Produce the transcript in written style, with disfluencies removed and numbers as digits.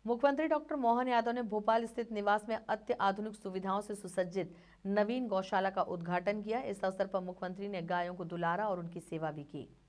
मुख्यमंत्री डॉक्टर मोहन यादव ने भोपाल स्थित निवास में अत्याधुनिक सुविधाओं से सुसज्जित नवीन गौशाला का उद्घाटन किया। इस अवसर पर मुख्यमंत्री ने गायों को दुलारा और उनकी सेवा भी की।